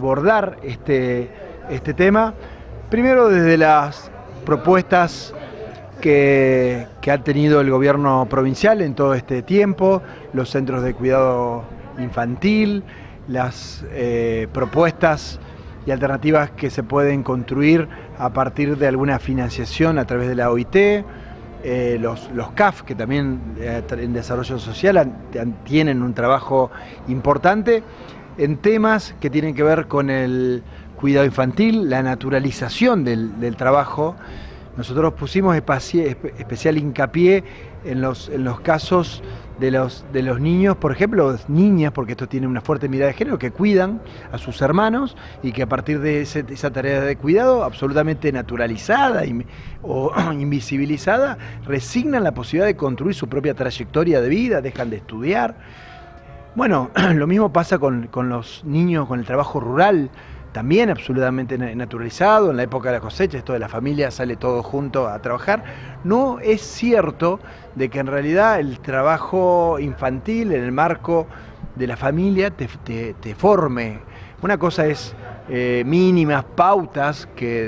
abordar este tema, primero desde las propuestas que ha tenido el gobierno provincial en todo este tiempo, los centros de cuidado infantil, las propuestas y alternativas que se pueden construir a partir de alguna financiación a través de la OIT, los CAF, que también en desarrollo social tienen un trabajo importante en temas que tienen que ver con el cuidado infantil, la naturalización del trabajo. Nosotros pusimos especial hincapié en los casos de los niños, por ejemplo, niñas, porque esto tiene una fuerte mirada de género, que cuidan a sus hermanos y que a partir de esa tarea de cuidado absolutamente naturalizada o invisibilizada, resignan la posibilidad de construir su propia trayectoria de vida, dejan de estudiar. Bueno, lo mismo pasa con los niños, con el trabajo rural, también absolutamente naturalizado. En la época de la cosecha, esto de la familia sale todo junto a trabajar. No es cierto de que en realidad el trabajo infantil en el marco de la familia te forme. Una cosa es mínimas pautas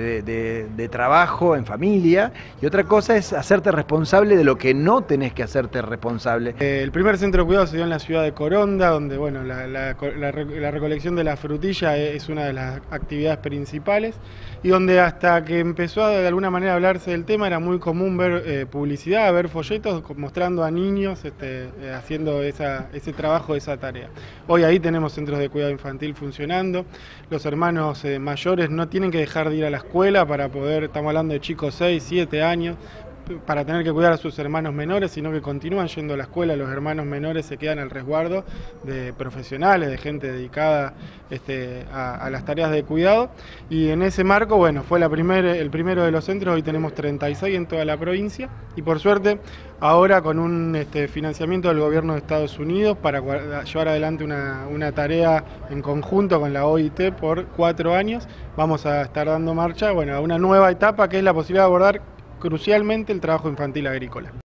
de trabajo en familia, y otra cosa es hacerte responsable de lo que no tenés que hacerte responsable. El primer centro de cuidado se dio en la ciudad de Coronda, donde bueno, la recolección de la frutilla es una de las actividades principales, y donde hasta que empezó de alguna manera a hablarse del tema era muy común ver publicidad, ver folletos mostrando a niños haciendo ese trabajo, esa tarea. Hoy ahí tenemos centros de cuidado infantil funcionando. Los hermanos mayores no tienen que dejar de ir a la escuela para poder, estamos hablando de chicos 6, 7 años, para tener que cuidar a sus hermanos menores, sino que continúan yendo a la escuela. Los hermanos menores se quedan al resguardo de profesionales, de gente dedicada a las tareas de cuidado, y en ese marco, bueno, fue el primero de los centros. Hoy tenemos 36 en toda la provincia, y por suerte ahora con un financiamiento del gobierno de Estados Unidos para llevar adelante una tarea en conjunto con la OIT por 4 años, vamos a estar dando marcha, bueno, a una nueva etapa, que es la posibilidad de abordar crucialmente el trabajo infantil agrícola.